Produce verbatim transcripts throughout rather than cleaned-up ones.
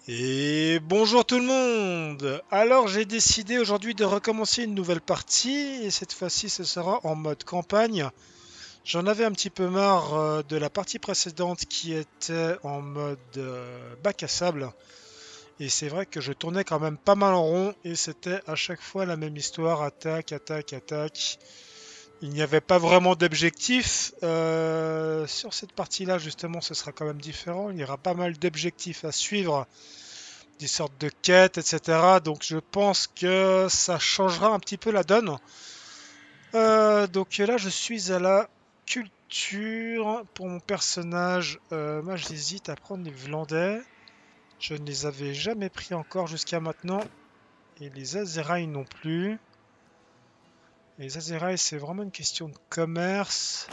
Et bonjour tout le monde! Alors j'ai décidé aujourd'hui de recommencer une nouvelle partie et cette fois-ci ce sera en mode campagne. J'en avais un petit peu marre euh, de la partie précédente qui était en mode euh, bac à sable et c'est vrai que je tournais quand même pas mal en rond et c'était à chaque fois la même histoire, attaque, attaque, attaque. Il n'y avait pas vraiment d'objectif. Euh, sur cette partie-là justement ce sera quand même différent. Il y aura pas mal d'objectifs à suivre, des sortes de quêtes, et cetera. Donc je pense que ça changera un petit peu la donne. Euh, donc là, je suis à la culture pour mon personnage. Euh, moi, j'hésite à prendre les Vlandais. Je ne les avais jamais pris encore jusqu'à maintenant. Et les Azeraï non plus. Les Azeraï, c'est vraiment une question de commerce.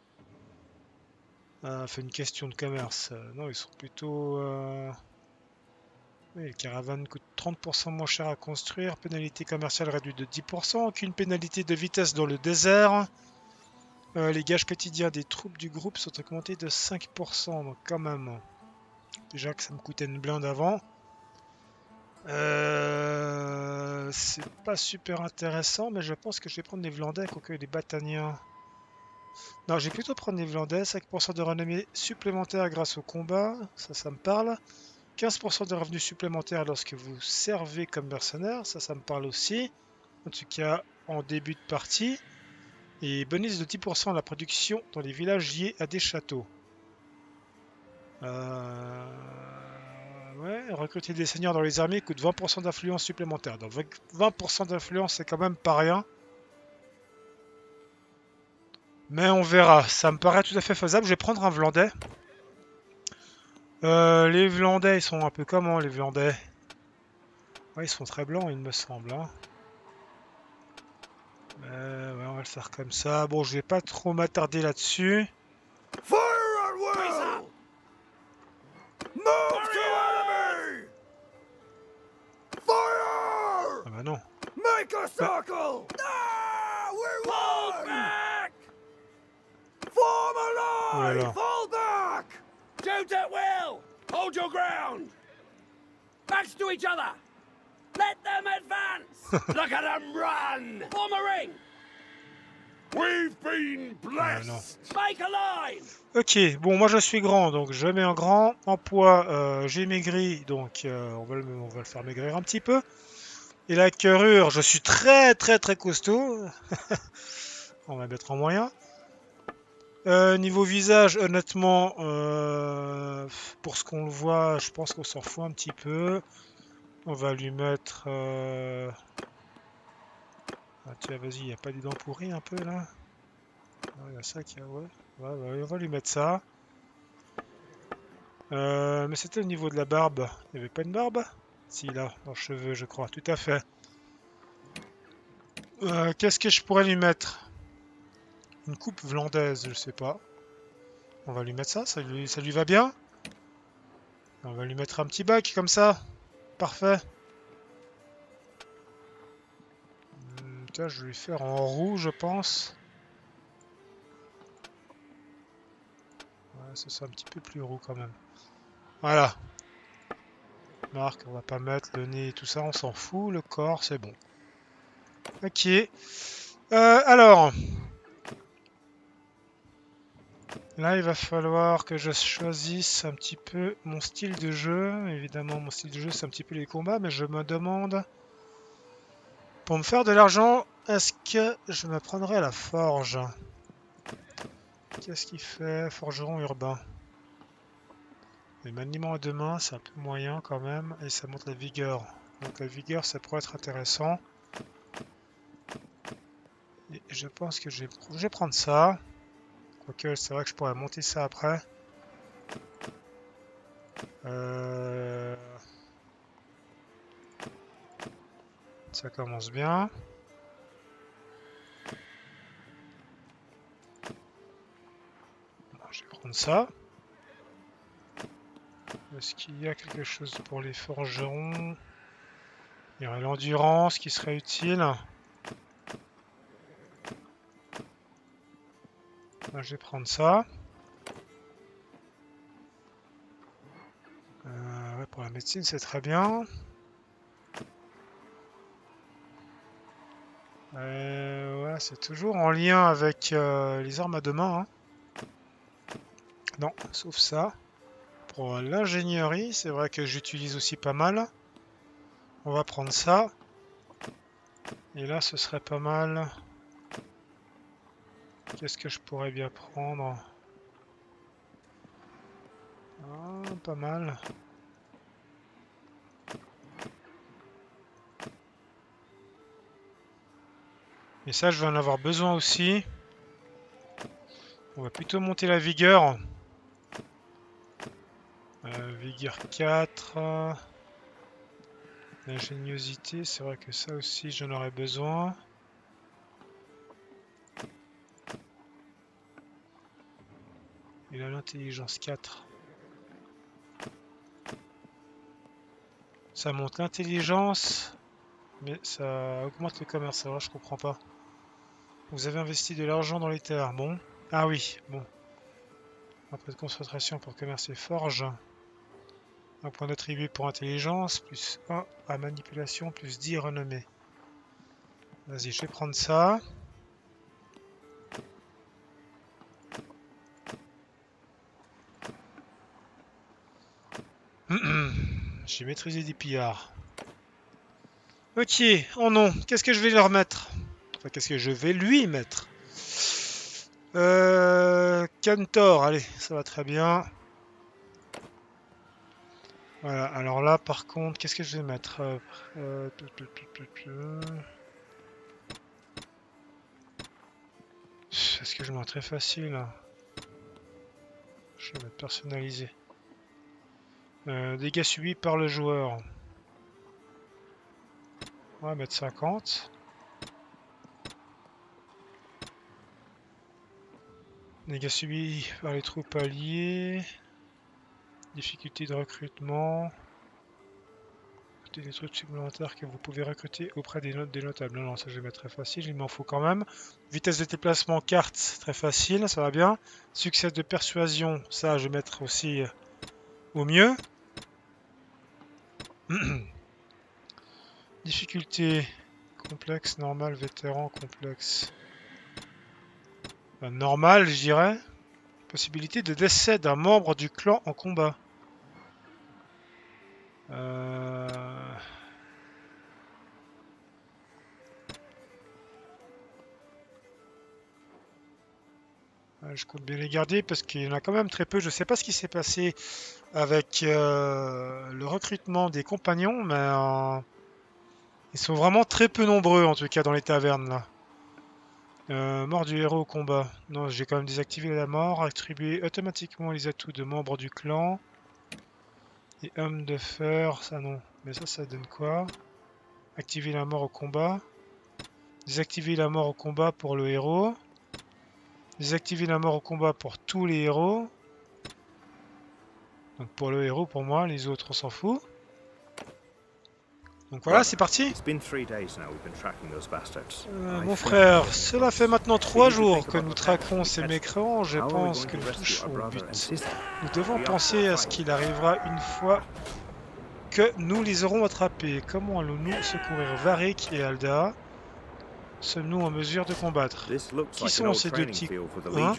Euh, enfin, une question de commerce. Euh, non, ils sont plutôt... euh, Oui, les caravanes coûtent trente pour cent moins cher à construire, pénalité commerciale réduite de dix pour cent, aucune pénalité de vitesse dans le désert. Euh, les gages quotidiens des troupes du groupe sont augmentés de cinq pour cent, donc quand même. Déjà que ça me coûtait une blinde avant. Euh, c'est pas super intéressant, mais je pense que je vais prendre les Vlandais, quoique les Bataniens. Non, je vais plutôt prendre les Vlandais, cinq pour cent de renommée supplémentaire grâce au combat, ça, ça me parle. quinze pour cent de revenus supplémentaires lorsque vous servez comme mercenaire, ça, ça me parle aussi. En tout cas, en début de partie. Et bonus de dix pour cent à la production dans les villages liés à des châteaux. Euh... Ouais, recruter des seigneurs dans les armées coûte vingt pour cent d'influence supplémentaire. Donc vingt pour cent d'influence, c'est quand même pas rien. Mais on verra. Ça me paraît tout à fait faisable. Je vais prendre un Vlandais. Euh, les Vlandais, ils sont un peu comment, les Vlandais? Ouais, ils sont très blancs, il me semble. Hein. Euh, ouais, on va le faire comme ça. Bon, je vais pas trop m'attarder là-dessus. Fire at will! Move to enemy! Fire! Ah bah non. Make a Bah, circle! Ah, we won! Back! Form a oh là line! là. Fall back! Shoot at will! Hold your ground! Backs to each other! Let them advance! Look at them run! Form a ring! We've been Ah non. blessed! Make a line! Ok, bon, moi je suis grand, donc je mets en grand. En poids, euh, j'ai maigri, donc euh, on, va le, on va le faire maigrir un petit peu. Et la carrure, je suis très très très costaud. On va mettre en moyen. Euh, niveau visage, honnêtement, euh, pour ce qu'on le voit, je pense qu'on s'en fout un petit peu. On va lui mettre... Euh... Ah tiens, vas-y, il n'y a pas des dents pourries un peu là? Il y a ça qui a... Ouais. Ouais, ouais, on va lui mettre ça. Euh, mais c'était au niveau de la barbe. Il n'y avait pas une barbe? Si, là, dans les cheveux, je crois. Tout à fait. Euh, Qu'est-ce que je pourrais lui mettre? Une coupe vlandaise, je sais pas. On va lui mettre ça, ça lui, ça lui va bien. On va lui mettre un petit bac comme ça. Parfait. Hum, tiens, je vais lui faire en roux, je pense. Ouais, ce sera un petit peu plus roux quand même. Voilà. Marque, on va pas mettre le nez et tout ça, on s'en fout. Le corps, c'est bon. Ok. Euh, alors, là, il va falloir que je choisisse un petit peu mon style de jeu. Évidemment, mon style de jeu, c'est un petit peu les combats, mais je me demande, pour me faire de l'argent, est-ce que je me prendrais à la forge? Qu'est-ce qu'il fait? Forgeron urbain. Les maniements à deux mains, c'est un peu moyen quand même, et ça monte la vigueur. Donc la vigueur, ça pourrait être intéressant. Et je pense que je vais, je vais prendre ça. Quoique, c'est vrai que je pourrais monter ça après. Euh... Ça commence bien. Bon, je vais prendre ça. Est-ce qu'il y a quelque chose pour les forgerons? Il y aurait l'endurance qui serait utile. Là, je vais prendre ça. Euh, ouais, Pour la médecine, c'est très bien. Euh, ouais, c'est toujours en lien avec euh, les armes à deux mains. Hein. Non, sauf ça. Pour l'ingénierie, c'est vrai que j'utilise aussi pas mal. On va prendre ça. Et là, ce serait pas mal. Qu'est-ce que je pourrais bien prendre? Ah, pas mal. Et ça, je vais en avoir besoin aussi. On va plutôt monter la vigueur. Euh, vigueur quatre. L'ingéniosité, c'est vrai que ça aussi, j'en aurais besoin. Et là, l'intelligence quatre. Ça monte l'intelligence, mais ça augmente le commerce. Alors, je comprends pas. Vous avez investi de l'argent dans les terres. Bon. Ah oui, bon. Un peu de concentration pour commerce et forge. Un point d'attribut pour intelligence, plus un à manipulation, plus dix renommée. Vas-y, je vais prendre ça. J'ai maîtrisé des pillards. Ok, en nom, qu'est-ce que je vais leur mettre? Enfin, qu'est-ce que je vais lui mettre? Euh, Cantor, allez, ça va très bien. Voilà, alors là, par contre, qu'est-ce que je vais mettre? euh, euh, Est-ce que je mets très facile? Je vais mettre personnalisé. Euh, dégâts subis par le joueur. On va mettre cinquante. Dégâts subis par les troupes alliées. Difficulté de recrutement. Des trucs supplémentaires que vous pouvez recruter auprès des notes des notables. Non, non, ça je vais mettre très facile, il m'en faut quand même. Vitesse de déplacement, carte, très facile, ça va bien. Succès de persuasion, ça je vais mettre aussi euh, au mieux. Difficulté, complexe, normal, vétéran, complexe. Ben, normal, je dirais. Possibilité de décès d'un membre du clan en combat. Euh... Je compte bien les garder parce qu'il y en a quand même très peu. Je ne sais pas ce qui s'est passé avec euh, le recrutement des compagnons, mais euh, ils sont vraiment très peu nombreux en tout cas dans les tavernes là. Euh, mort du héros au combat. Non, j'ai quand même désactivé la mort. Attribuer automatiquement les atouts de membres du clan. Et homme de fer, ça non. Mais ça, ça donne quoi? Activer la mort au combat. Désactiver la mort au combat pour le héros. Désactiver la mort au combat pour tous les héros. Donc pour le héros, pour moi, les autres on s'en fout. Donc voilà, c'est parti. Euh, mon frère, cela fait maintenant trois jours que nous traquons ces mécréants. Je pense que nous touchons au but. Nous devons penser à ce qu'il arrivera une fois que nous les aurons attrapés. Comment allons-nous secourir Varric et Alda? Sommes-nous en mesure de combattre? Qui sont ces deux petits hein?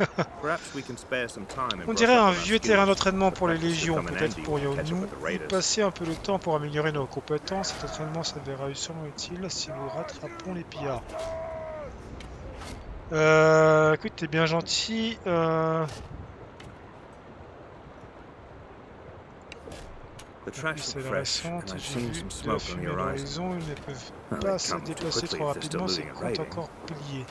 On dirait un vieux terrain d'entraînement pour les légions. Peut-être pourrions-nous y passer un peu de temps pour améliorer nos compétences. Cet entraînement s'avérera sûrement utile si nous rattrapons les pillards. Euh, écoute, t'es bien gentil. Euh... C'est la récente, j'ai vu de la fumée dans l'horizon, ils ne peuvent pas se déplacer trop rapidement, c'est compte encore pillé.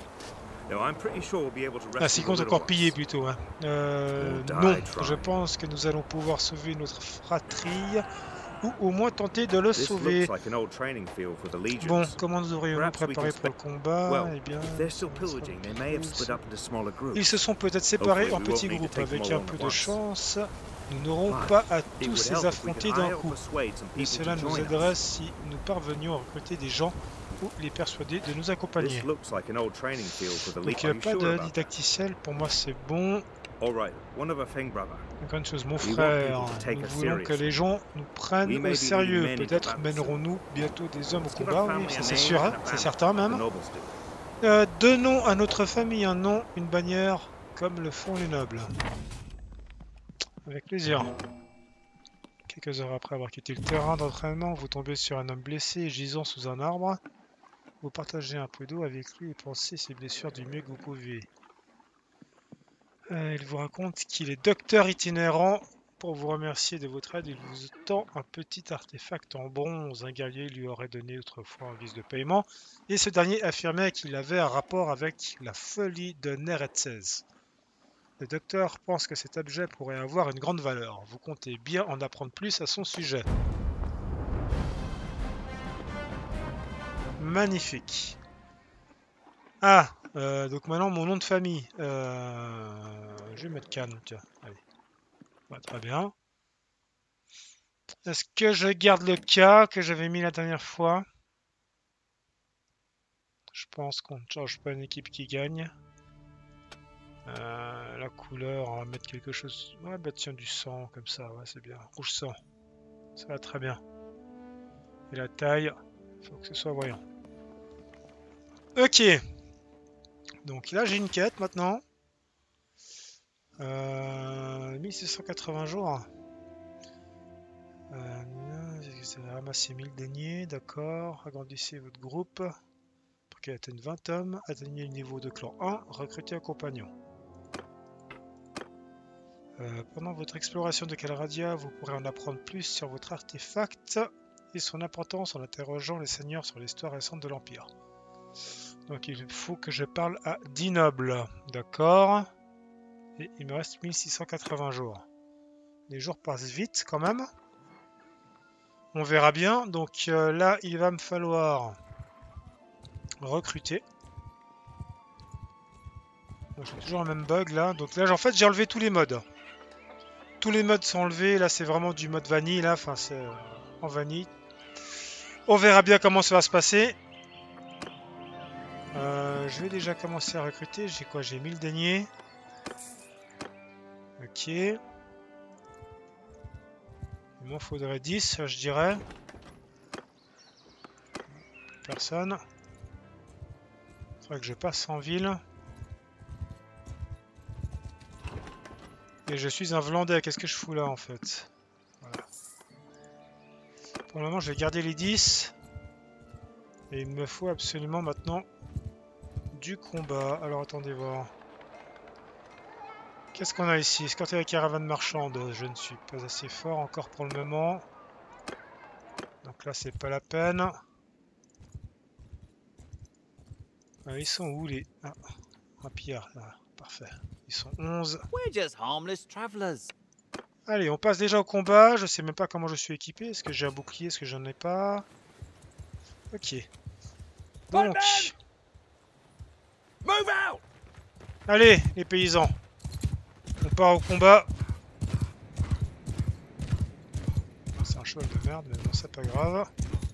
Ah, c'est compte encore pillé plutôt. Hein. Euh, non, je pense que nous allons pouvoir sauver notre fratrie, ou au moins tenter de le sauver. Bon, comment nous devrions-nous préparer pour le combat? Eh bien, ils se sont peut-être séparés en petits groupes, avec un peu de chance. Nous n'aurons pas à tous les affronter d'un coup, mais cela nous aiderait si nous parvenions à recruter des gens ou les persuader de nous accompagner. Donc il n'y a pas de didacticiel, pour moi c'est bon. All right, one other thing, brother. Encore une chose, mon We want frère, people to take nous us voulons que seriously. les gens nous We prennent may au be sérieux. leading men into Peut-être battle mènerons-nous bientôt des hommes au Let's give combat, our oui, family ça a c'est name sûr, and hein, a c'est banner, certain like the même. nobles do. Euh, donnons à notre famille un nom, une bannière, comme le font les nobles. Avec plaisir. Quelques heures après avoir quitté le terrain d'entraînement, vous tombez sur un homme blessé et gisant sous un arbre. Vous partagez un peu d'eau avec lui et pensez ses blessures du mieux que vous pouvez. Euh, il vous raconte qu'il est docteur itinérant. Pour vous remercier de votre aide, il vous tend un petit artefact en bronze. Un guerrier lui aurait donné autrefois en guise de paiement, et ce dernier affirmait qu'il avait un rapport avec la folie de Neretzes. Le docteur pense que cet objet pourrait avoir une grande valeur. Vous comptez bien en apprendre plus à son sujet. Magnifique. Ah, euh, donc maintenant mon nom de famille. Euh, je vais mettre Cannes, tiens. Allez. Ouais, très bien. Est-ce que je garde le cas que j'avais mis la dernière fois? Je pense qu'on ne change pas une équipe qui gagne. Euh, la couleur, on va mettre quelque chose. Ouais, bah tiens, du sang, comme ça, ouais, c'est bien. Rouge sang. Ça va très bien. Et la taille, il faut que ce soit voyant. Ok. Donc là, j'ai une quête maintenant. Euh, mille six cent quatre-vingts jours. Euh, vous avez ramassé mille deniers, d'accord. Agrandissez votre groupe pour qu'il atteigne vingt hommes. Atteignez le niveau de clan un. Recrutez un compagnon. Euh, pendant votre exploration de Calradia, vous pourrez en apprendre plus sur votre artefact et son importance en interrogeant les seigneurs sur l'histoire récente de l'Empire. Donc il faut que je parle à dix nobles, d'accord. Et il me reste mille six cent quatre-vingts jours. Les jours passent vite quand même. On verra bien. Donc euh, là, il va me falloir recruter. J'ai toujours le même bug là. Donc là, en fait, j'ai enlevé tous les modes. Tous les modes sont enlevés. Là, c'est vraiment du mode vanille. Là, enfin, c'est euh, en vanille. On verra bien comment ça va se passer. Euh, je vais déjà commencer à recruter. J'ai quoi? J'ai mille deniers. Ok. Il m'en faudrait dix, je dirais. Personne. Il faudrait que je passe en ville. Et je suis un Vlandais. Qu'est-ce que je fous là en fait? Voilà. Pour le moment, je vais garder les dix. Et il me faut absolument maintenant du combat. Alors attendez voir. Qu'est-ce qu'on a ici? Escorter la caravane marchande. Je ne suis pas assez fort encore pour le moment. Donc là, c'est pas la peine. Ah, ils sont où les... Ah, un pillard. Ah, parfait. Ils sont onze. We're just harmless travelers. Allez, on passe déjà au combat. Je sais même pas comment je suis équipé. Est-ce que j'ai un bouclier? Est-ce que j'en ai pas? Ok. Donc... Move out! Allez, les paysans. On part au combat. C'est un cheval de merde, mais bon, c'est pas grave.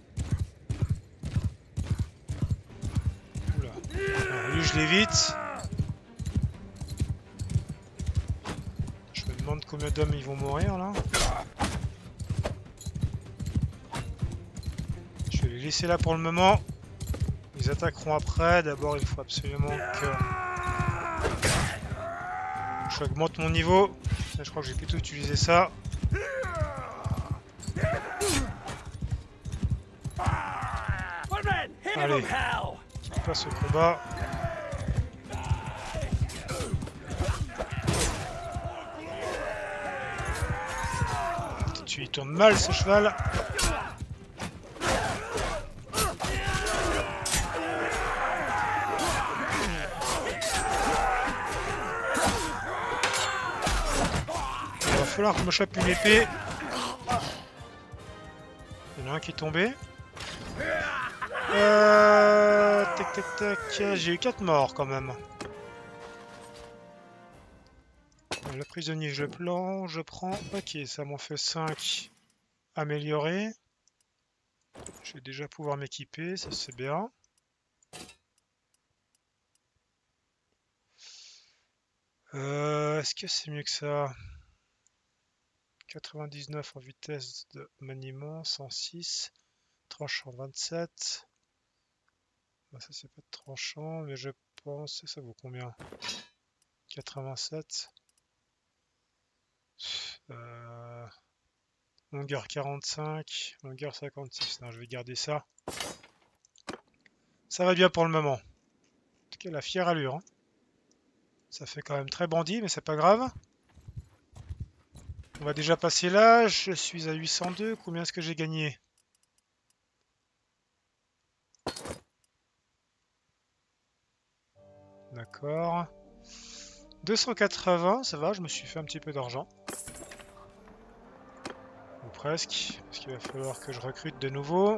Oula. Alors, lui, je l'évite. Je me demande combien d'hommes ils vont mourir, là. Je vais les laisser là pour le moment. Ils attaqueront après. D'abord, il faut absolument que... j'augmente mon niveau. Là, je crois que j'ai plutôt utilisé ça. Allez, on passe au combat. Tu il tourne mal ce cheval. Il va falloir que je me chope une épée. Il y en a un qui est tombé. Euh... Tac tac tac. J'ai eu quatre morts quand même. Le prisonnier, je le plante, je prends. Ok, ça m'en fait cinq améliorés. Je vais déjà pouvoir m'équiper, ça c'est bien. Euh, Est-ce que c'est mieux que ça? quatre-vingt-dix-neuf en vitesse de maniement, cent six, tranchant vingt-sept. Bah, ça c'est pas de tranchant, mais je pense que ça vaut combien? quatre-vingt-sept. Euh, longueur quarante-cinq, longueur cinquante-six. Non, je vais garder ça. Ça va bien pour le moment. En tout cas, la fière allure. Hein. Ça fait quand même très bandit, mais c'est pas grave. On va déjà passer là. Je suis à huit cent deux. Combien est-ce que j'ai gagné? D'accord. deux cent quatre-vingts, ça va, je me suis fait un petit peu d'argent. Ou presque, parce qu'il va falloir que je recrute de nouveau.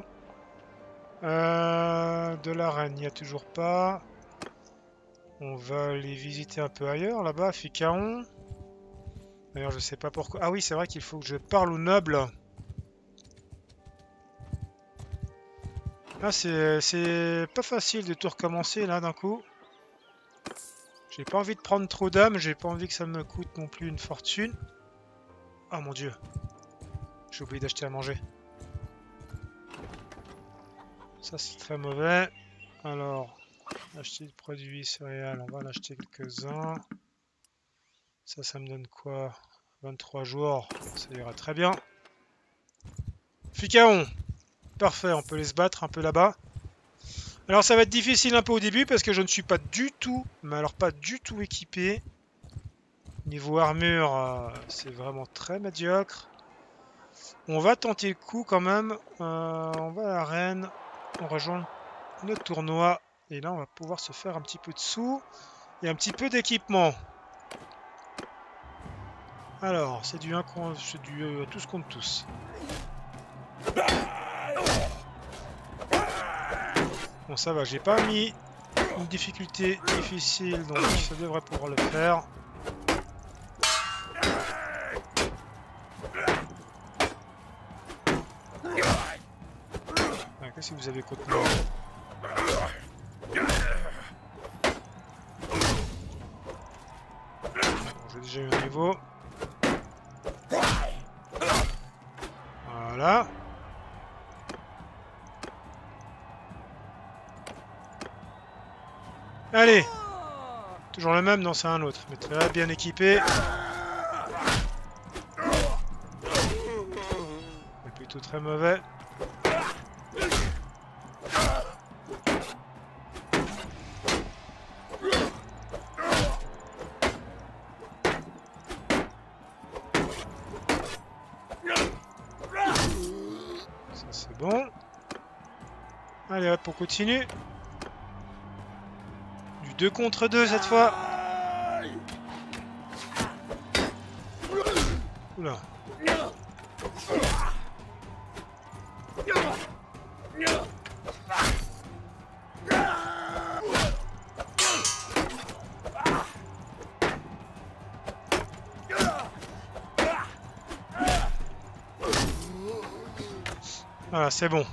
Euh, de l'arène, il n'y a toujours pas. On va aller visiter un peu ailleurs, là-bas, à Ficaon. D'ailleurs, je sais pas pourquoi. Ah oui, c'est vrai qu'il faut que je parle aux nobles. Ah, c'est pas facile de tout recommencer, là, d'un coup. J'ai pas envie de prendre trop d'âmes, j'ai pas envie que ça me coûte non plus une fortune. Ah mon dieu. J'ai oublié d'acheter à manger. Ça c'est très mauvais. Alors, acheter des produits céréales, on va en acheter quelques-uns. Ça, ça me donne quoi? vingt-trois jours, ça ira très bien. Ficaon. Parfait, on peut les se battre un peu là-bas. Alors ça va être difficile un peu au début parce que je ne suis pas du tout, mais alors pas du tout équipé. Niveau armure, euh, c'est vraiment très médiocre. On va tenter le coup quand même. Euh, on va à l'arène. On rejoint notre tournoi. Et là, on va pouvoir se faire un petit peu de sous. Et un petit peu d'équipement. Alors, c'est du un contre, c'est du euh, tous contre tous. Bon, ça va. J'ai pas mis une difficulté difficile. Donc, ça devrait pouvoir le faire. Qu'est-ce que vous avez contre moi? Bon, j'ai déjà eu un niveau. Voilà. Allez. Toujours le même? Non, c'est un autre. Mais très bien équipé. Mais plutôt très mauvais. Bon. Allez hop, on continue. Du deux contre deux cette fois. Oula. Voilà, c'est bon.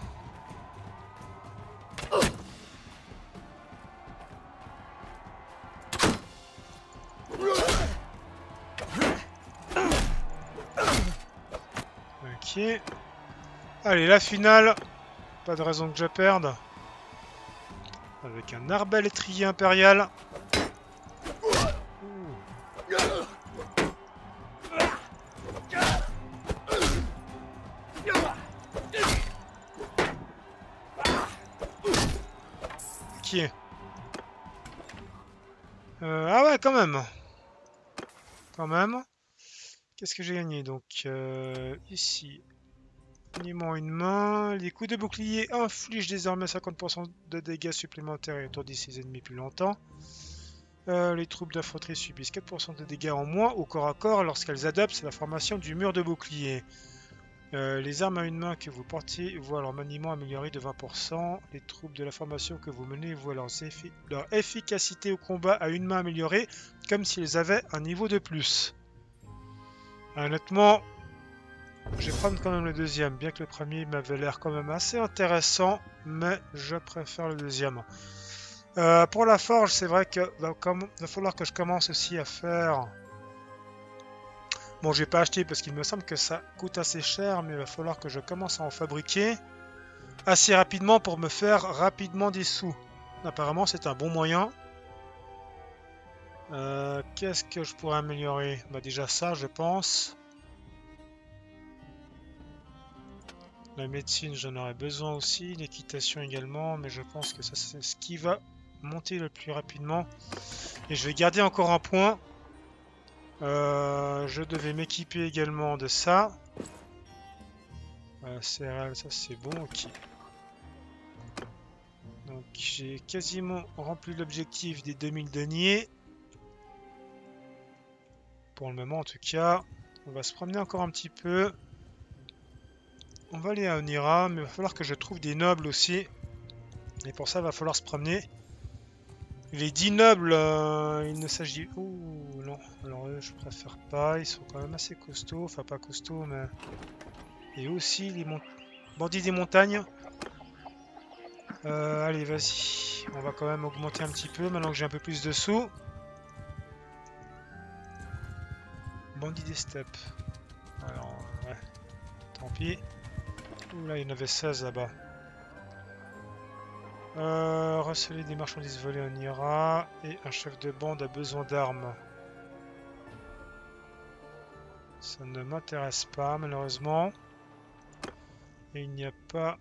Ok. Allez, la finale. Pas de raison que je perde. Avec un arbalétrier impérial. Ok. Euh, ah ouais, quand même. Quand même. Qu'est-ce que j'ai gagné? Donc, euh, ici, uniquement une main. Les coups de bouclier infligent désormais cinquante pour cent de dégâts supplémentaires et étourdissent ses ennemis plus longtemps. Euh, les troupes d'infanterie subissent quatre pour cent de dégâts en moins au corps à corps lorsqu'elles adoptent la formation du mur de bouclier. Euh, les armes à une main que vous portez voient leur maniement amélioré de vingt pour cent. Les troupes de la formation que vous menez voient leurs effi leur efficacité au combat à une main améliorée, comme s'ils avaient un niveau de plus. Honnêtement, je vais prendre quand même le deuxième, bien que le premier m'avait l'air quand même assez intéressant, mais je préfère le deuxième. Euh, pour la forge, c'est vrai que va, comme, va falloir que je commence aussi à faire... Bon, je vais pas acheter parce qu'il me semble que ça coûte assez cher, mais il va falloir que je commence à en fabriquer assez rapidement pour me faire rapidement des sous. Apparemment, c'est un bon moyen. Euh, Qu'est-ce que je pourrais améliorer? Bah déjà ça, je pense. La médecine, j'en aurais besoin aussi. L'équitation également, mais je pense que ça, c'est ce qui va monter le plus rapidement. Et je vais garder encore un point. Euh, je devais m'équiper également de ça. Euh, céréales, ça c'est bon, ok. Donc j'ai quasiment rempli l'objectif des deux mille deniers. Pour le moment en tout cas. On va se promener encore un petit peu. On va aller à Onira, mais il va falloir que je trouve des nobles aussi. Et pour ça, il va falloir se promener. Les dix nobles, euh, il ne s'agit... Ouh, non. Alors eux, je préfère pas. Ils sont quand même assez costauds. Enfin, pas costauds, mais... Et aussi les mont... bandits des montagnes. Euh, allez, vas-y. On va quand même augmenter un petit peu, maintenant que j'ai un peu plus de sous. Bandits des steppes. Alors, ouais. Tant pis. Ouh, là, il y en avait seize là-bas. Euh, receler des marchandises volées, on ira. Et un chef de bande a besoin d'armes. Ça ne m'intéresse pas, malheureusement. Et il n'y a pas...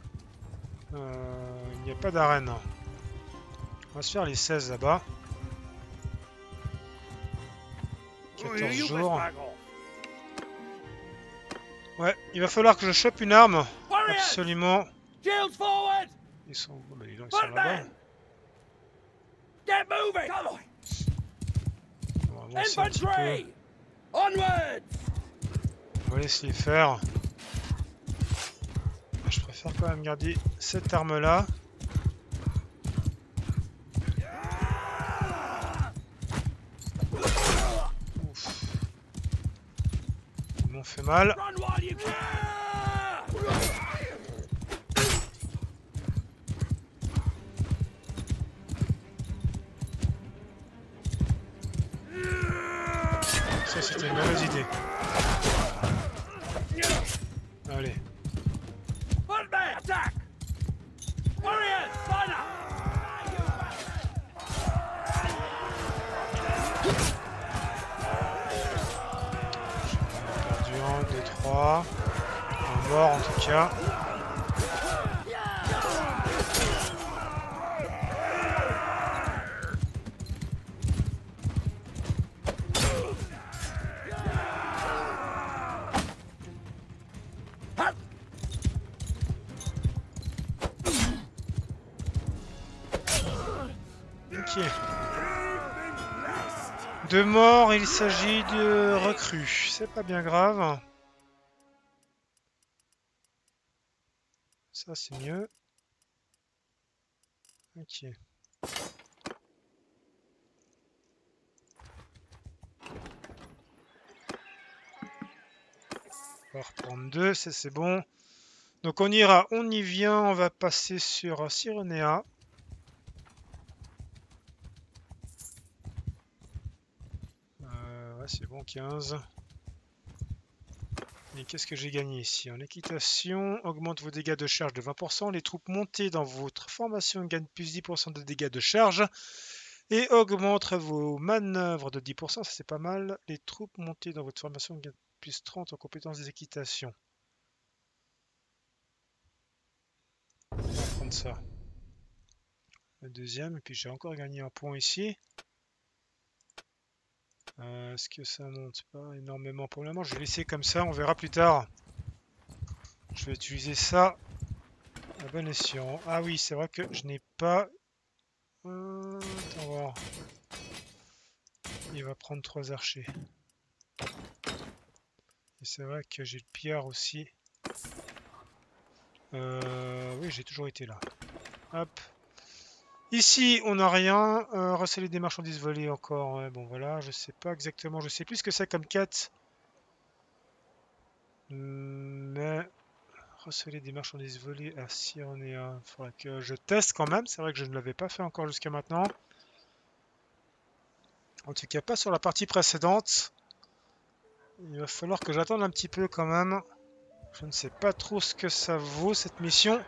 Euh, il n'y a pas d'arène. On va se faire les seize là-bas. quatorze jours. Ouais, il va falloir que je chope une arme. Absolument. Ils sont, oh, bah, ils sont là-bas. On va avancer un petit peu. On va laisser les faire. Je préfère quand même garder cette arme-là. Ouf. Ils m'ont fait mal. Ça, c'était une mauvaise idée. Allez. Perdu un, deux, trois. Un mort en tout cas. De mort, il s'agit de recrues. C'est pas bien grave. Ça, c'est mieux. Ok. On va reprendre deux, ça c'est bon. Donc on ira, on y vient, on va passer sur Cyrenea. Euh, ouais, c'est bon, quinze. Et qu'est-ce que j'ai gagné ici? En équitation, augmente vos dégâts de charge de vingt pour cent. Les troupes montées dans votre formation gagnent plus dix pour cent de dégâts de charge. Et augmente vos manœuvres de dix pour cent, ça c'est pas mal. Les troupes montées dans votre formation gagnent plus trente en compétences d'équitation. On va prendre ça. Le deuxième, et puis j'ai encore gagné un point ici. Euh, Est-ce que ça monte pas énormément pour le moment? Je vais laisser comme ça, on verra plus tard. Je vais utiliser ça à bon escient. Ah oui, c'est vrai que je n'ai pas... Euh, attends voir. Il va prendre trois archers. Et c'est vrai que j'ai le pillard aussi. Euh, oui, j'ai toujours été là. Hop. Ici, on n'a rien. Euh, receler des marchandises volées encore. Ouais, bon, voilà, je sais pas exactement. Je sais plus ce que c'est comme quête. Mais Receler des marchandises volées à Cyrenea. Il faudra que je teste quand même. C'est vrai que je ne l'avais pas fait encore jusqu'à maintenant. En tout cas, pas sur la partie précédente. Il va falloir que j'attende un petit peu quand même. Je ne sais pas trop ce que ça vaut cette mission.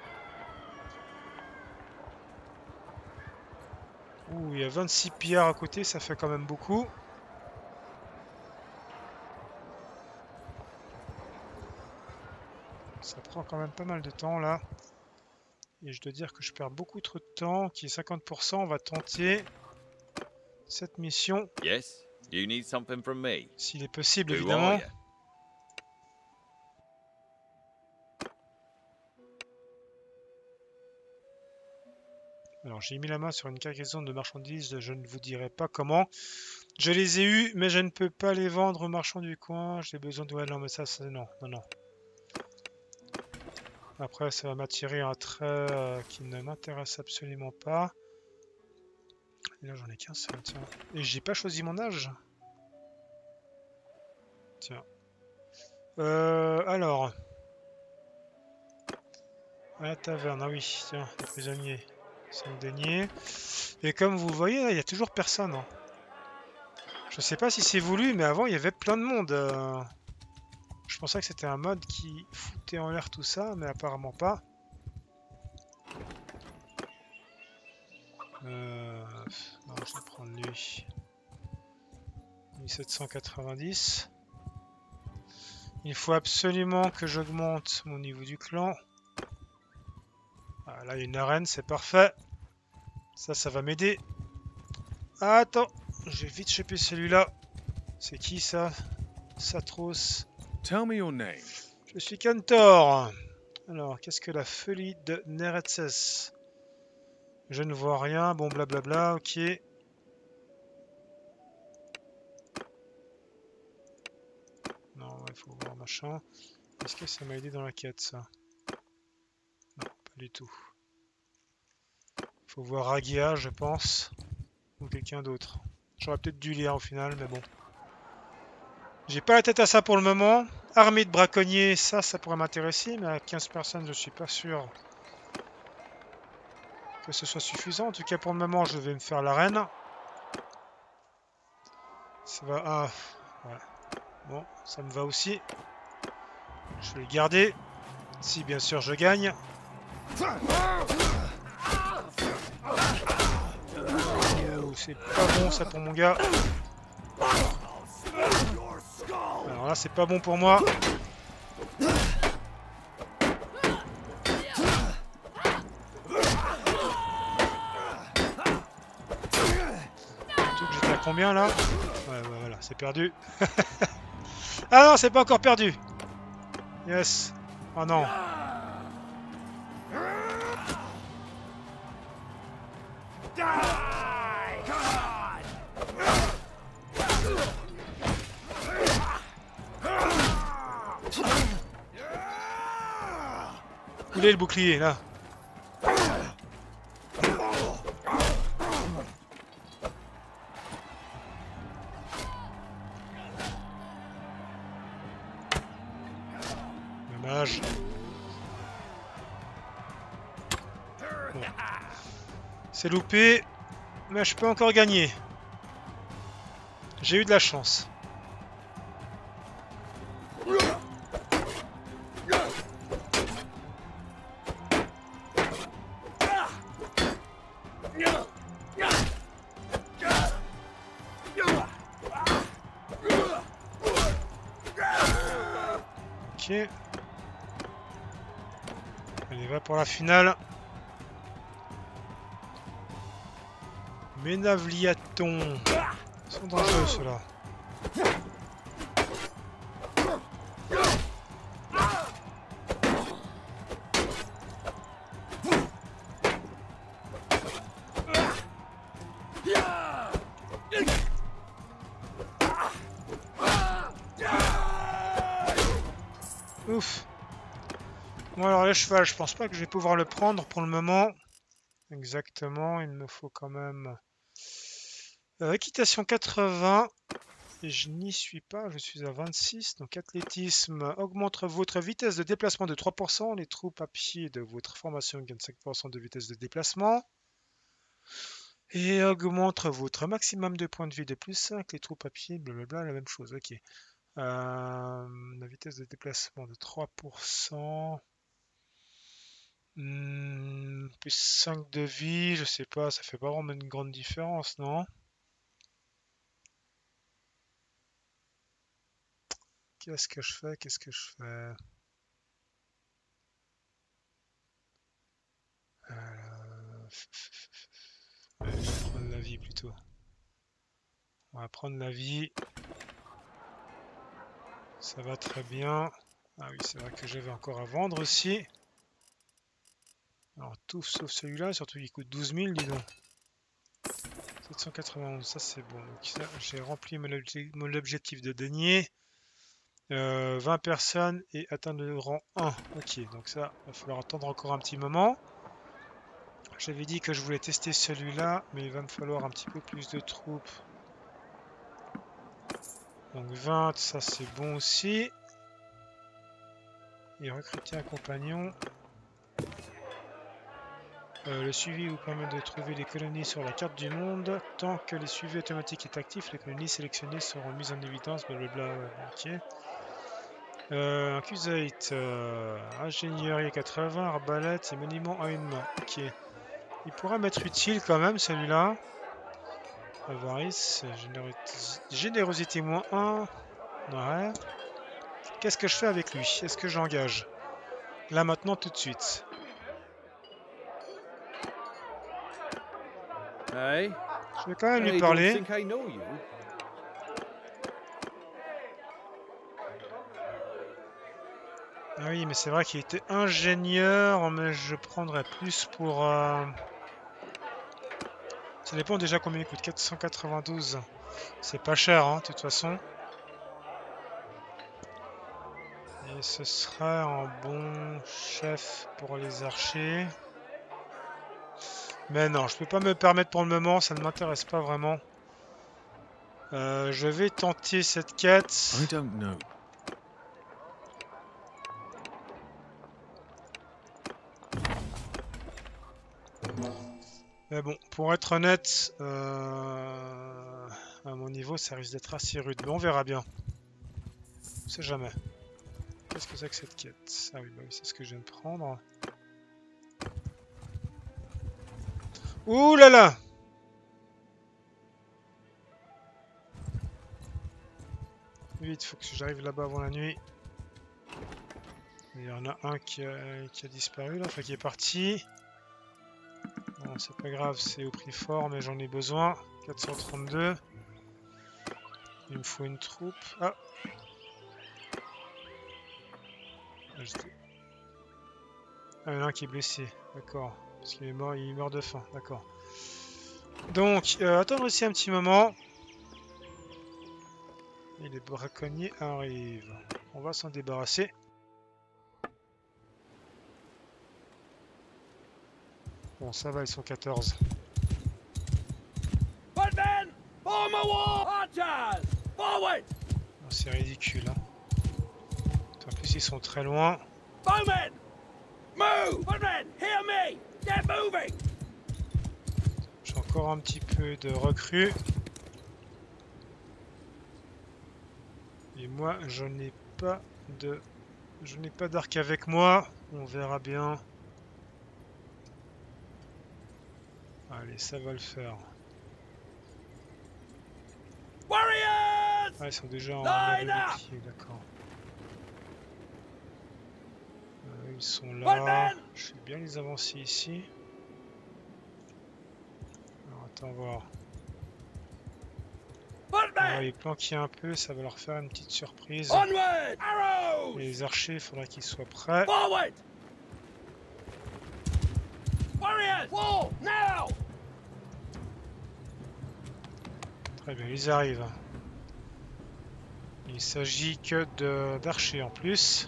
Ouh, il y a vingt-six pillards à côté, ça fait quand même beaucoup. Ça prend quand même pas mal de temps là. Et je dois dire que je perds beaucoup trop de temps. Qui est cinquante pour cent, on va tenter cette mission. Yes, you need something from me. S'il est possible, Who évidemment. are you? Alors j'ai mis la main sur une cargaison de marchandises, je ne vous dirai pas comment. Je les ai eus, mais je ne peux pas les vendre aux marchands du coin. J'ai besoin de... Ouais, non, mais ça, c'est... Non, non, non. Après, ça va m'attirer un trait euh, qui ne m'intéresse absolument pas. Et là, j'en ai qu'un seul, tiens. Et j'ai pas choisi mon âge. Tiens. Euh, alors. À la taverne, ah oui, tiens, les prisonniers. cinq deniers. Et comme vous voyez, il n'y a toujours personne. Hein. Je sais pas si c'est voulu, mais avant, il y avait plein de monde. Euh... Je pensais que c'était un mode qui foutait en l'air tout ça, mais apparemment pas. Euh... Non, je vais prendre lui. mille sept cent quatre-vingt-dix. Il faut absolument que j'augmente mon niveau du clan. Ah, là, il y a une arène, c'est parfait. Ça, ça va m'aider. Ah, attends, je vais vite choper celui-là. C'est qui ça? Satros. Tell me your name. Je suis Cantor. Alors, qu'est-ce que la folie de Neretzes? Je ne vois rien. Bon, blablabla, ok. Non, il faut voir machin. Est-ce que ça m'a aidé dans la quête, ça? Non, pas du tout. Faut voir Agia, je pense. Ou quelqu'un d'autre. J'aurais peut-être dû lire au final, mais bon. J'ai pas la tête à ça pour le moment. Armée de braconniers, ça, ça pourrait m'intéresser, mais à quinze personnes, je suis pas sûr que ce soit suffisant. En tout cas, pour le moment, je vais me faire l'arène. Ça va... Ah, ouais. Bon, ça me va aussi. Je vais le garder. Si, bien sûr, je gagne. Oh, c'est pas bon, ça, pour mon gars. Alors là, c'est pas bon pour moi. Surtout que j'étais à combien là? Ouais, ouais, voilà, c'est perdu. Ah non, c'est pas encore perdu. Yes. Oh non. Où est le bouclier là? Dommage. Bon. C'est loupé, mais je peux encore gagner. J'ai eu de la chance. Ok. Allez, va pour la finale. Ménavliaton. Ils sont dangereux ceux-là. Ouf. Bon alors le cheval, je pense pas que je vais pouvoir le prendre pour le moment. Exactement, il me faut quand même... Euh, équitation quatre-vingts. et je n'y suis pas, je suis à vingt-six. Donc athlétisme augmente votre vitesse de déplacement de trois pour cent. Les troupes à pied de votre formation gagnent cinq pour cent de vitesse de déplacement. Et augmente votre maximum de points de vie de plus cinq. Les troupes à pied, blablabla, la même chose. Ok. Euh, la vitesse de déplacement de trois pour cent. Hmm, plus cinq de vie, je sais pas, ça fait pas vraiment une grande différence, non? Qu'est-ce que je fais? Qu'est-ce que je fais? Euh, ouais, je vais prendre la vie plutôt. On va prendre la vie. Ça va très bien. Ah oui, c'est vrai que j'avais encore à vendre aussi. Alors tout sauf celui-là, surtout il coûte douze mille, dis donc. sept cent quatre-vingt-onze, ça c'est bon. Donc ça, j'ai rempli mon, obje mon objectif de denier. Euh, vingt personnes et atteindre le rang un. Ok, donc ça, il va falloir attendre encore un petit moment. J'avais dit que je voulais tester celui-là, mais il va me falloir un petit peu plus de troupes. Donc vingt, ça c'est bon aussi. Et recruter un compagnon. Euh, le suivi vous permet de trouver les colonies sur la carte du monde. Tant que le suivi automatique est actif, les colonies sélectionnées seront mises en évidence. Blablabla. Ok. Euh, Accusate, euh, ingénierie quatre-vingts, arbalète et monument à une main. Ok. Il pourra m'être utile quand même celui-là. Avarice, générosité, générosité moins un. Ouais. Qu'est-ce que je fais avec lui? Est-ce que j'engage? Là maintenant tout de suite. Hey, Je vais quand même lui I don't parler. think I know you. Ah oui, mais c'est vrai qu'il était ingénieur, mais je prendrais plus pour... Euh... Ça dépend déjà combien il coûte. quatre cent quatre-vingt-douze. C'est pas cher, hein, de toute façon. Et ce serait un bon chef pour les archers. Mais non, je peux pas me permettre pour le moment, ça ne m'intéresse pas vraiment. Euh, je vais tenter cette quête. I don't know. Mais bon, pour être honnête, euh, à mon niveau, ça risque d'être assez rude. Mais on verra bien. On sait jamais. Qu'est-ce que c'est que cette quête? Ah oui, bah oui, c'est ce que je viens de prendre. Ouh là là! Vite, faut que j'arrive là-bas avant la nuit. Il y en a un qui a, qui a disparu là, enfin qui est parti. Bon, c'est pas grave, c'est au prix fort, mais j'en ai besoin. quatre cent trente-deux. Il me faut une troupe. Ah! Ah, ah, il y en a un qui est blessé, d'accord. Parce qu'il est mort, il meurt de faim, d'accord. Donc, euh, attendre aussi un petit moment. Et les braconniers arrivent. On va s'en débarrasser. Bon, ça va, ils sont quatorze. Footmen! Form a wall! Archers! Forward! Bon, c'est ridicule, hein. En plus, ils sont très loin. Bowmen! Move! Footmen, hear me! Get moving! J'ai encore un petit peu de recrues. Et moi, je n'ai pas de... Je n'ai pas d'arc avec moi. On verra bien. Allez, ça va le faire. Warriors! Ah, ils sont déjà en Line level up! de pied, d'accord. Euh, ils sont là. Footmen! Je vais bien les avancer ici. Alors, attends voir. On va Footmen! les planquer un peu, ça va leur faire une petite surprise. Onward! Arrows! Les archers, il faudra qu'ils soient prêts. Forward! Warriors! Wall! Now! Très bien, ils arrivent. Il s'agit que d'archers en plus.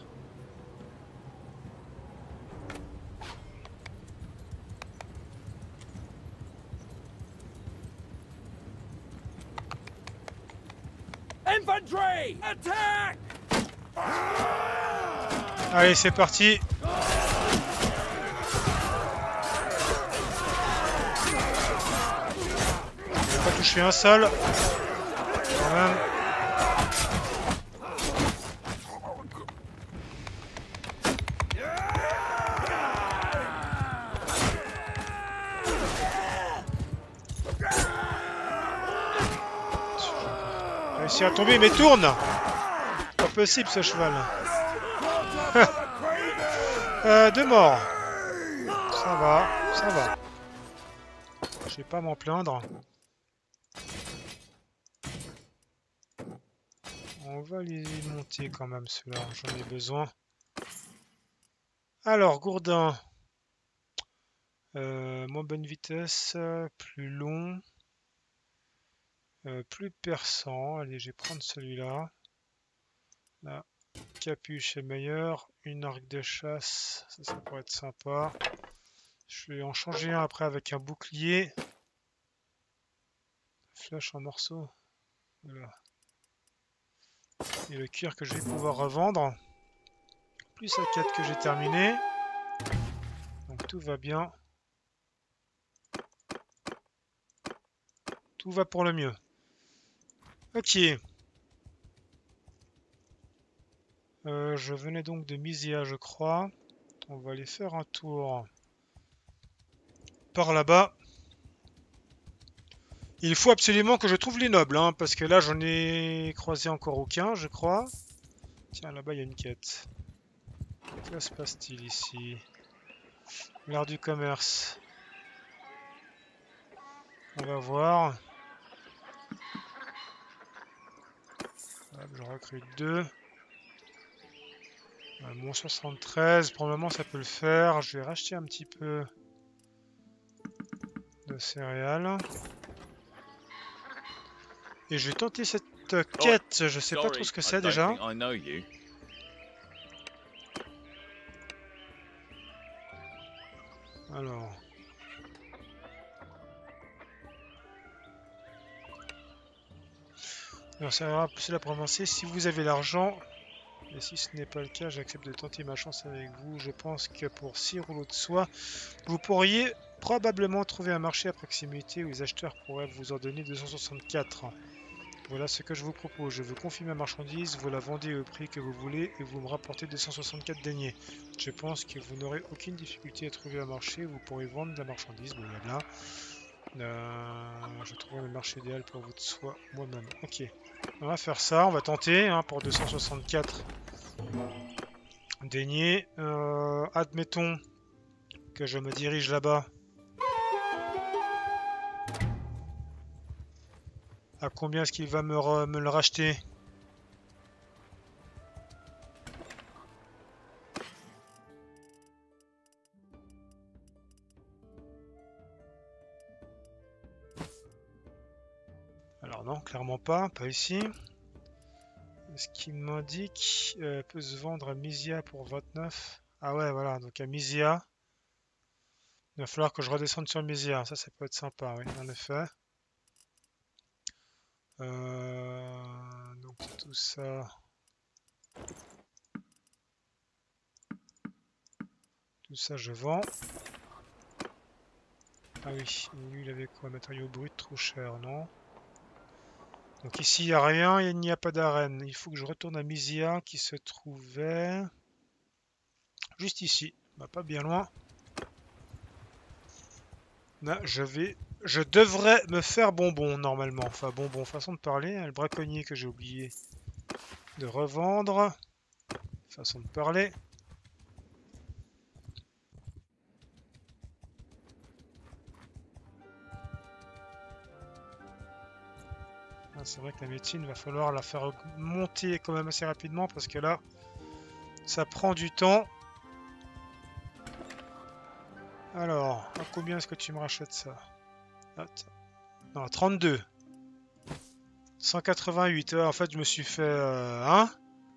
Infantry! Attack! Allez, c'est parti. J'ai pas touché un seul. Quand même. Réussi à tomber, mais tourne! Pas possible ce cheval. euh, deux morts. Ça va, ça va. Je vais pas m'en plaindre. On va les monter quand même ceux-là, j'en ai besoin. Alors, gourdin. Euh, moins bonne vitesse, plus long. Euh, plus perçant. Allez, je vais prendre celui-là. La capuche est meilleure. Une arc de chasse, ça, ça pourrait être sympa. Je vais en changer un après avec un bouclier. Flèche en morceaux. Voilà. Et le cuir que je vais pouvoir revendre. Plus la quête que j'ai terminée. Donc tout va bien. Tout va pour le mieux. Ok. Euh, je venais donc de Mysia, je crois. On va aller faire un tour par là-bas. Il faut absolument que je trouve les nobles, hein, parce que là, j'en ai croisé encore aucun, je crois. Tiens, là-bas, il y a une quête. Que se passe-t-il ici? L'art du commerce. On va voir. Hop, je recrute deux. Mon soixante-treize, pour le moment ça peut le faire. Je vais racheter un petit peu de céréales. Et je vais tenter cette quête. Je sais pas trop ce que c'est déjà. Alors. Alors ça va plus là pour avancer. Si vous avez l'argent. Et si ce n'est pas le cas, j'accepte de tenter ma chance avec vous. Je pense que pour six rouleaux de soie, vous pourriez probablement trouver un marché à proximité où les acheteurs pourraient vous en donner deux cent soixante-quatre. Voilà ce que je vous propose. Je veux confier ma marchandise, vous la vendez au prix que vous voulez et vous me rapportez deux cent soixante-quatre deniers. Je pense que vous n'aurez aucune difficulté à trouver un marché où vous pourrez vendre de la marchandise. Bon, il y a là. Euh, je trouverai le marché idéal pour votre soie moi-même. Ok. On va faire ça, on va tenter hein, pour deux cent soixante-quatre deniers. Euh, admettons que je me dirige là-bas. À combien est-ce qu'il va me, me le racheter? Alors non, clairement pas, pas ici. Ce qui m'indique euh, peut se vendre à Mysia pour vingt-neuf. Ah ouais, voilà, donc à Mysia. Il va falloir que je redescende sur Mysia. Ça, ça peut être sympa, oui, en effet. Euh, donc tout ça. Tout ça, je vends. Ah oui, lui, il avait quoi? Matériaux bruts trop cher, non? Donc ici, il n'y a rien, il n'y a pas d'arène. Il faut que je retourne à Mysia qui se trouvait juste ici. Bah, pas bien loin. Là, je vais... Je devrais me faire bonbon, normalement. Enfin, bonbon, façon de parler. Le braconnier que j'ai oublié de revendre. Façon de parler. C'est vrai que la médecine, va falloir la faire monter quand même assez rapidement parce que là, ça prend du temps. Alors, à combien est-ce que tu me rachètes ça? Attends. Non, trente-deux. cent quatre-vingt-huit. En fait, je me suis fait... Euh, hein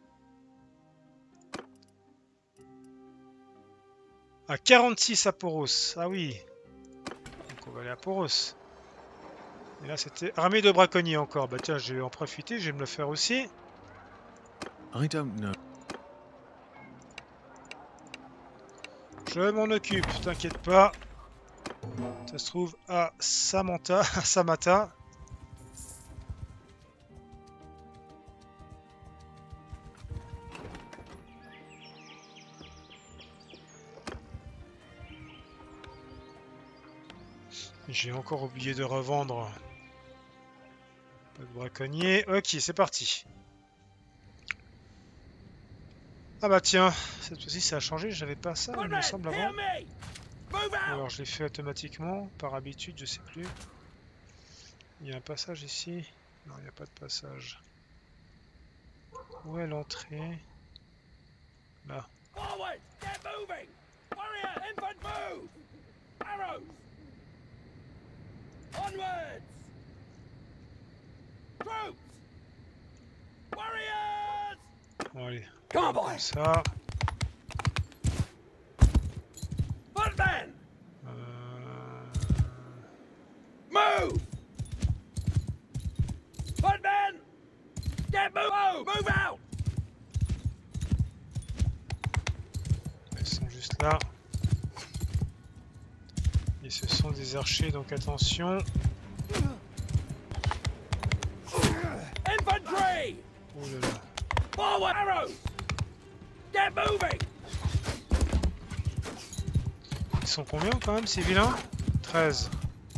à quarante-six à Poros. Ah oui. Donc on va aller à Poros. Et là, c'était armée de braconniers encore. Bah tiens, je vais en profiter, je vais me le faire aussi. I don't know. Je m'en occupe, t'inquiète pas. Ça se trouve à Samantha, à Samata. J'ai encore oublié de revendre. Pas de braconnier. Ok, c'est parti. Ah bah tiens, cette fois-ci ça a changé, j'avais pas ça, il me semble, avant. Alors je l'ai fait automatiquement, par habitude, je sais plus. Il y a un passage ici. Non, il n'y a pas de passage. Où est l'entrée? Là. Forward! Get moving! Warrior! Infant move! Arrows! Onwards! Troops! Warriors! Bon allez, Come on, comme boys! ça. Footmen! Euh... Move! Footmen! Get move! Move! Move out! Ils sont juste là. Et ce sont des archers, donc attention. Infantry! Oh là là. Forward! Arrows! Get moving! Ils sont combien quand même ces vilains? treize.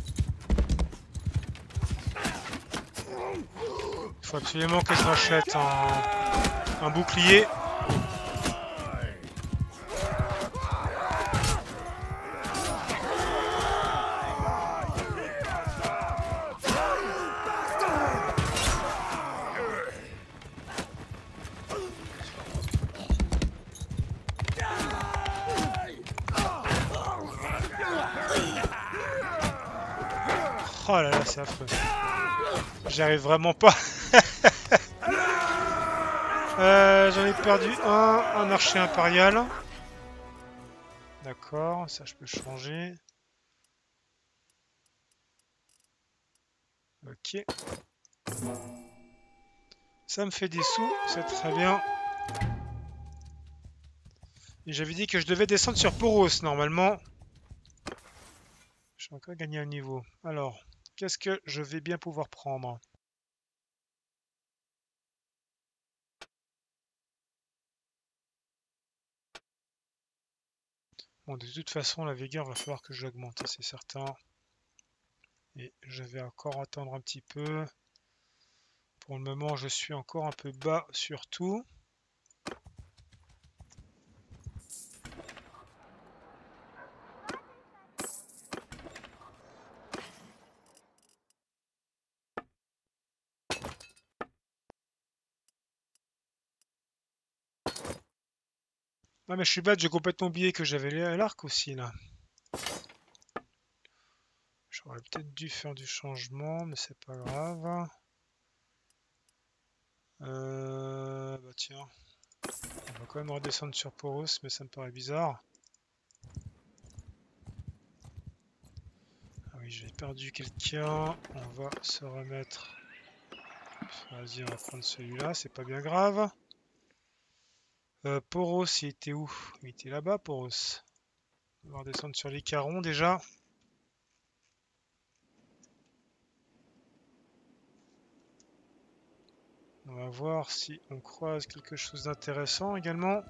Il faut absolument que je m'achète un, un bouclier. Oh là là, c'est affreux. J'y arrive vraiment pas. euh, J'en ai perdu un, un archer impérial. D'accord, ça je peux changer. Ok. Ça me fait des sous, c'est très bien. Et j'avais dit que je devais descendre sur Poros normalement. Je vais encore gagner un niveau. Alors, qu'est-ce que je vais bien pouvoir prendre? Bon, de toute façon, la vigueur va falloir que je l'augmente, c'est certain. Et je vais encore attendre un petit peu. Pour le moment, je suis encore un peu bas sur tout. Ah mais je suis bête, j'ai complètement oublié que j'avais l'arc aussi là. J'aurais peut-être dû faire du changement, mais c'est pas grave. Euh, bah tiens, on va quand même redescendre sur Poros, mais ça me paraît bizarre. Ah oui, j'ai perdu quelqu'un. On va se remettre. Vas-y, on va prendre celui-là, c'est pas bien grave. Euh, Poros, il était où? Il était là-bas, Poros. On va redescendre sur les carons déjà. On va voir si on croise quelque chose d'intéressant également.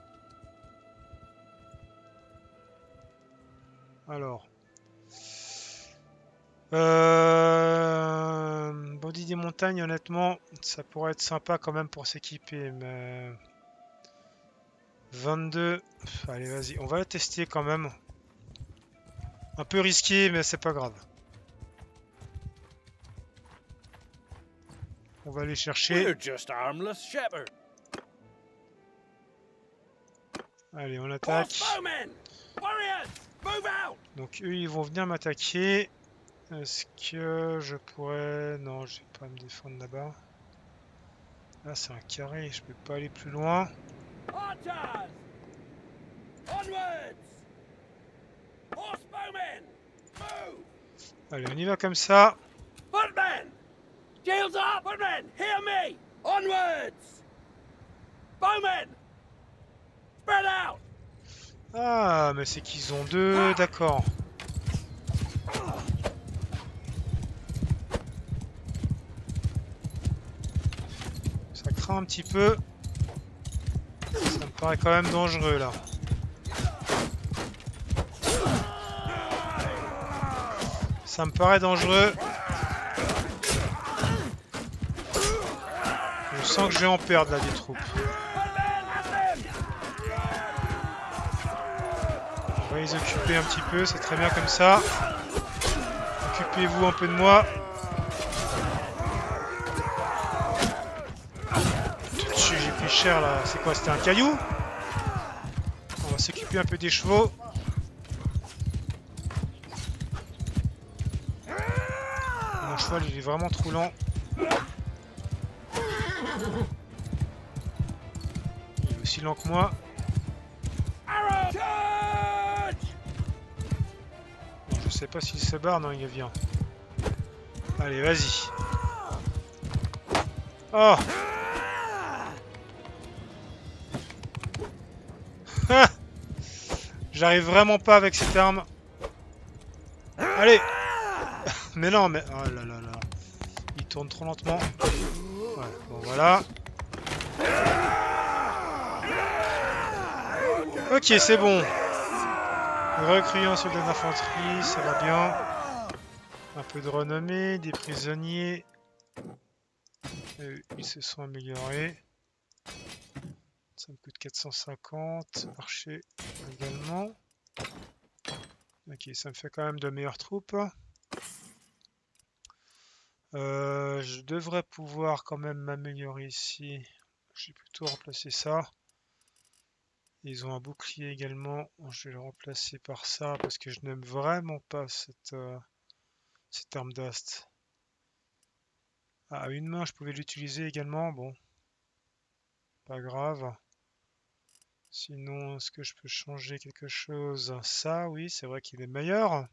Alors. Euh... Body des montagnes, honnêtement, ça pourrait être sympa quand même pour s'équiper, mais... vingt-deux... Allez, vas-y, on va la tester quand même. Un peu risqué, mais c'est pas grave. On va aller chercher. We're just harmless shepherd. Allez, on attaque. Bowmen! Warriors! Move out! Donc eux, ils vont venir m'attaquer. Est-ce que je pourrais... Non, je vais pas me défendre là-bas. Là, c'est un carré, je peux pas aller plus loin. Archers! Onwards! Horse bowmen! Move! Allez, on y va comme ça. Footmen! Onwards! Bowmen! Spread out! Ah, mais c'est qu'ils ont deux, d'accord. Ça craint un petit peu. Ça me paraît quand même dangereux là. Ça me paraît dangereux. Je sens que je vais en perdre là des troupes. On va les occuper un petit peu, c'est très bien comme ça. Occupez-vous un peu de moi. J'ai pris cher là. C'est quoi? C'était un caillou? On va s'occuper un peu des chevaux. Mon cheval il est vraiment trop lent. Il est aussi lent que moi. Bon, je sais pas s'il se barre, non il vient. Allez, vas-y. Oh! J'arrive vraiment pas avec cette arme. Allez! Mais non, mais... Oh là là là. Il tourne trop lentement. Ouais, bon voilà. Ok, c'est bon. Recruter un soldat d'infanterie, ça va bien. Un peu de renommée, des prisonniers. Euh, ils se sont améliorés. Ça me coûte quatre cent cinquante. Archer également. Ok, ça me fait quand même de meilleures troupes. Euh, je devrais pouvoir quand même m'améliorer ici. Je vais plutôt remplacer ça. Ils ont un bouclier également. Je vais le remplacer par ça parce que je n'aime vraiment pas cette, euh, cette arme d'ast. Ah, à une main, je pouvais l'utiliser également. Bon, pas grave. Sinon, est-ce que je peux changer quelque chose? Ça, oui, c'est vrai qu'il est meilleur.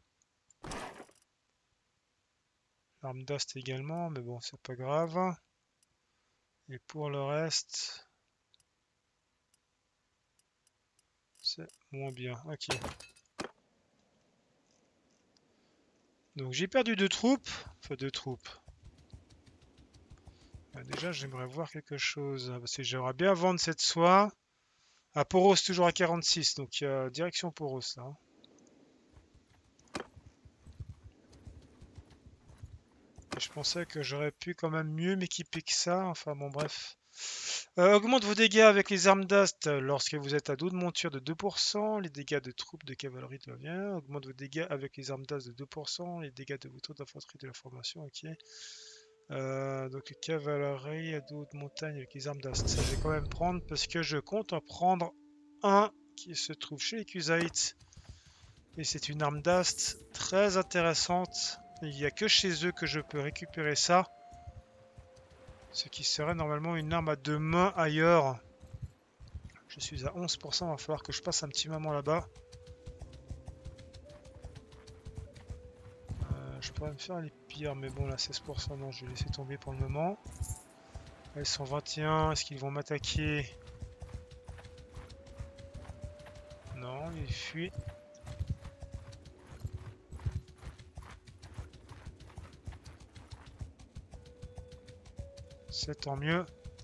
L'arme d'ast également, mais bon, c'est pas grave. Et pour le reste, c'est moins bien. Ok. Donc j'ai perdu deux troupes. Enfin, deux troupes. Ah, déjà, j'aimerais voir quelque chose. Parce que j'aimerais bien vendre cette soie. À Poros, toujours à quarante-six. Donc, euh, direction Poros, là. Et je pensais que j'aurais pu quand même mieux m'équiper que ça. Enfin, bon, bref. Euh, augmente vos dégâts avec les armes d'ast lorsque vous êtes à dos de monture de deux pour cent. Les dégâts de troupes de cavalerie de bien. Augmente vos dégâts avec les armes d'ast de deux pour cent. Les dégâts de vos troupes d'infanterie de la formation. Ok. Euh, donc cavalerie à dos de montagne avec les armes d'ast. Ça, je vais quand même prendre parce que je compte en prendre un qui se trouve chez les Kusaïts. Et c'est une arme d'ast très intéressante. Il n'y a que chez eux que je peux récupérer ça. Ce qui serait normalement une arme à deux mains ailleurs. Je suis à onze pour cent, il va falloir que je passe un petit moment là-bas. Euh, je pourrais me faire les pires, mais bon là seize pour cent, non, je vais laisser tomber pour le moment. Là, ils sont vingt et un, est-ce qu'ils vont m'attaquer? Non, ils fuient. C'est tant mieux.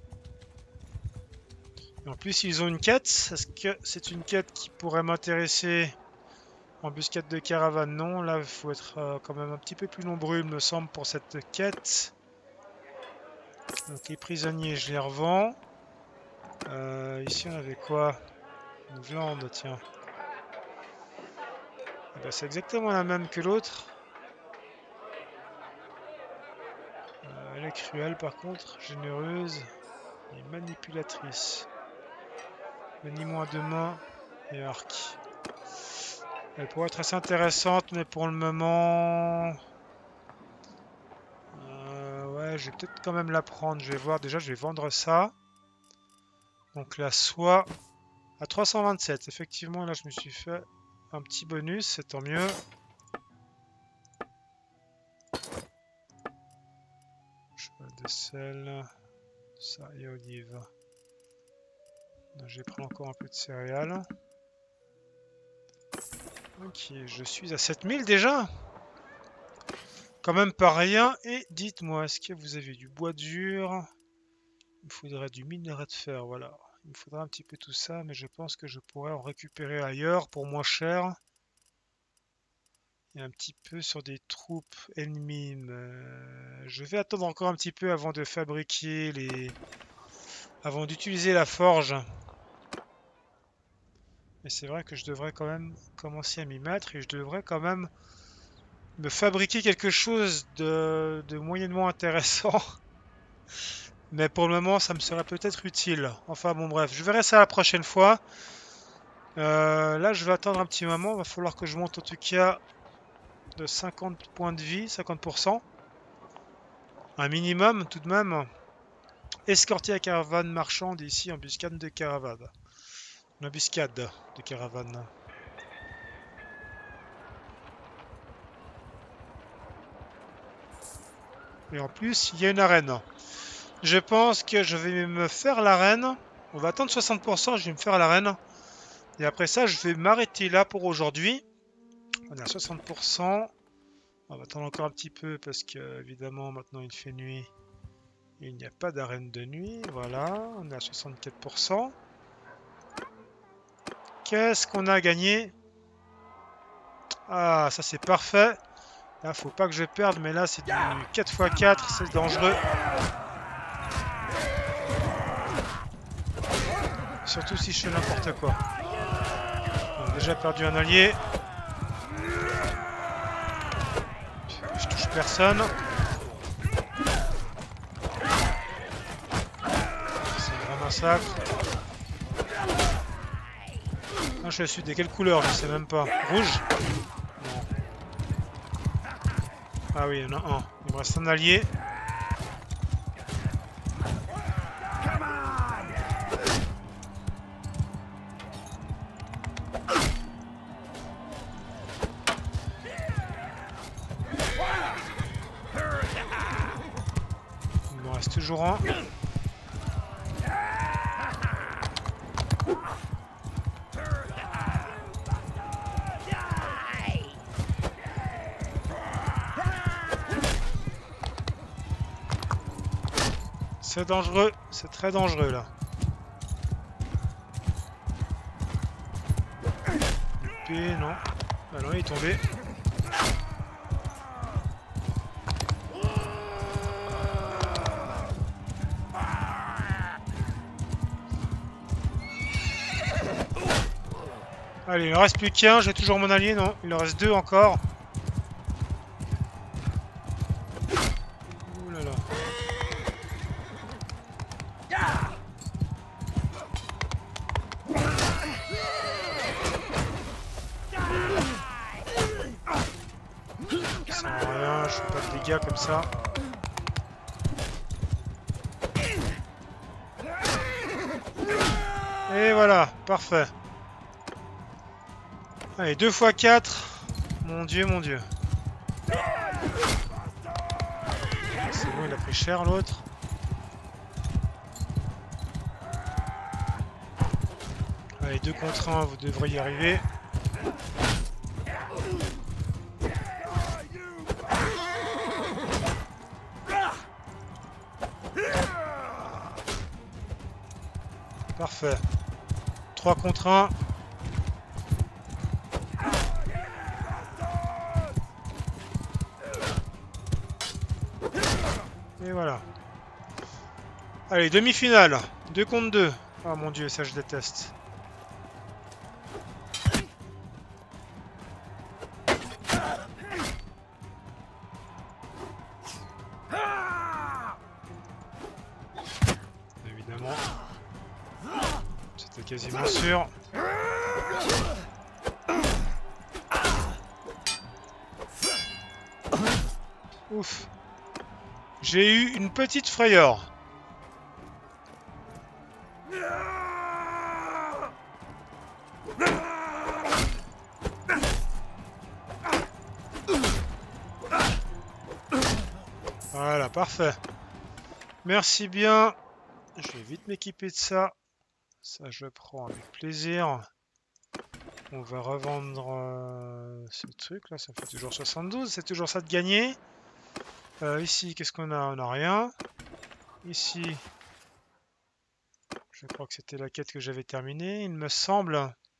Et en plus, ils ont une quête. Est-ce que c'est une quête qui pourrait m'intéresser? Embuscade de caravane, non. Là, il faut être euh, quand même un petit peu plus nombreux, il me semble, pour cette quête. Donc les prisonniers, je les revends. Euh, ici, on avait quoi? Une viande, tiens. Eh ben, c'est exactement la même que l'autre. Euh, elle est cruelle, par contre. Généreuse et manipulatrice. Maniement à deux mains et arc. Elle pourrait être assez intéressante, mais pour le moment... Euh, ouais, je vais peut-être quand même la prendre. Je vais voir, déjà, je vais vendre ça. Donc la soie à trois cent vingt-sept. Effectivement, là, je me suis fait un petit bonus, c'est tant mieux. Cheval de sel. Ça et olive. Je vais prendre encore un peu de céréales. Ok, je suis à sept mille déjà. Quand même pas rien. Et dites-moi, est-ce que vous avez du bois dur? Il me faudrait du minerai de fer, voilà. Il me faudra un petit peu tout ça, mais je pense que je pourrais en récupérer ailleurs pour moins cher. Et un petit peu sur des troupes ennemies. Euh, je vais attendre encore un petit peu avant de fabriquer les... avant d'utiliser la forge. Mais c'est vrai que je devrais quand même commencer à m'y mettre et je devrais quand même me fabriquer quelque chose de, de moyennement intéressant. Mais pour le moment, ça me serait peut-être utile. Enfin bon, bref, je verrai ça la prochaine fois. Euh, là, je vais attendre un petit moment. Il va falloir que je monte en tout cas de cinquante points de vie, cinquante pour cent. Un minimum tout de même. Escorter la caravane marchande ici, embuscade de caravane. Une embuscade de caravane. Et en plus, il y a une arène. Je pense que je vais me faire l'arène. On va attendre soixante pour cent, je vais me faire l'arène. Et après ça, je vais m'arrêter là pour aujourd'hui. On est à soixante pour cent. On va attendre encore un petit peu parce que, évidemment, maintenant il fait nuit. Il n'y a pas d'arène de nuit. Voilà, on est à soixante-quatre pour cent. Qu'est-ce qu'on a gagné? Ah, ça c'est parfait. Là, faut pas que je perde, mais là, c'est du quatre fois quatre, c'est dangereux. Surtout si je fais n'importe quoi. On a déjà perdu un allié. Je touche personne. C'est un grand massacre. Ah, je suis de quelle couleur? Je sais même pas. Rouge? Non. Ah oui, il y en a un. Il me reste un allié. Il me reste toujours un. C'est dangereux, c'est très dangereux là. Épée, non. Ah non, il est tombé. Allez, il ne reste plus qu'un, j'ai toujours mon allié, non, il en reste deux encore. Ouh là là. Ça sert à rien, je fais pas de dégâts comme ça. Et voilà, parfait. Allez, deux fois quatre. Mon dieu, mon dieu. C'est bon, il a pris cher l'autre. Allez, deux contre un, vous devriez y arriver. Parfait. trois contre un. Et voilà. Allez, demi-finale. deux contre deux. Ah mon dieu, ça je déteste. Évidemment. C'était quasiment sûr. Ouf. J'ai eu une petite frayeur. Voilà, parfait. Merci bien Je vais vite m'équiper de ça. Ça, je prends avec plaisir. On va revendre euh, ce truc là, ça fait toujours soixante-douze, c'est toujours ça de gagner. Euh, ici, qu'est-ce qu'on a? On n'a rien. Ici, je crois que c'était la quête que j'avais terminée, il me semble.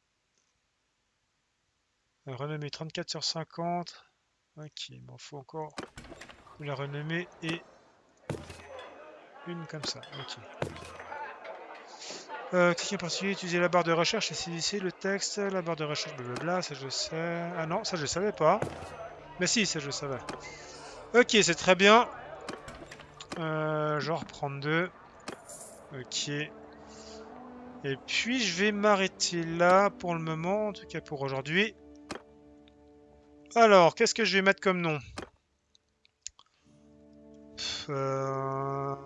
Euh, renommée trente-quatre sur cinquante. Ok, il m'en faut encore la renommée et une comme ça. Ok. Euh, cliquez en particulier, utiliser la barre de recherche, et c'est ici le texte, la barre de recherche, blablabla, ça je sais. Ah non, ça je savais pas. Mais si, ça je savais. Ok, c'est très bien. Euh, je vais en reprendre deux. Ok. Et puis je vais m'arrêter là pour le moment, en tout cas pour aujourd'hui. Alors, qu'est-ce que je vais mettre comme nom? Pff, euh...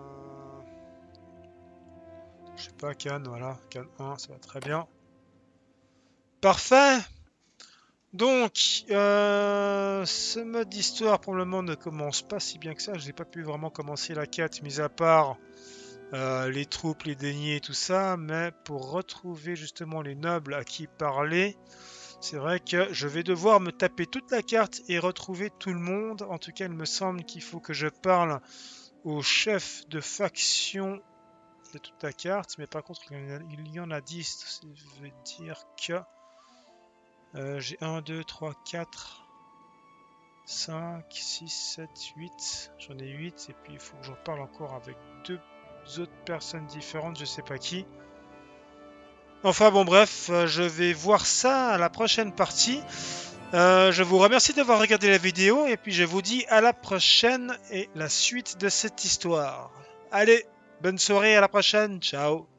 Je sais pas, Cannes, voilà. Cannes un, ça va très bien. Parfait! Donc, euh, ce mode d'histoire pour le moment ne commence pas si bien que ça. Je n'ai pas pu vraiment commencer la quête, mis à part euh, les troupes, les deniers et tout ça. Mais pour retrouver justement les nobles à qui parler, c'est vrai que je vais devoir me taper toute la carte et retrouver tout le monde. En tout cas, il me semble qu'il faut que je parle au chef de faction de toute la carte. Mais par contre, il y en a dix. Ça veut dire que... Euh, j'ai un, deux, trois, quatre, cinq, six, sept, huit. J'en ai huit. Et puis il faut que j'en parle encore avec deux autres personnes différentes. Je sais pas qui. Enfin bon bref, euh, je vais voir ça à la prochaine partie. Euh, je vous remercie d'avoir regardé la vidéo. Et puis je vous dis à la prochaine et la suite de cette histoire. Allez, bonne soirée, à la prochaine. Ciao.